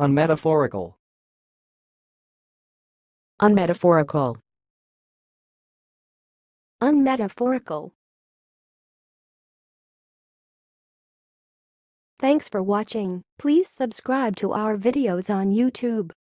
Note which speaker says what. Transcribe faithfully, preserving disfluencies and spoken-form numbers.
Speaker 1: unmetaphorical,
Speaker 2: unmetaphorical,
Speaker 3: unmetaphorical. Thanks for watching. Please subscribe to our videos on YouTube.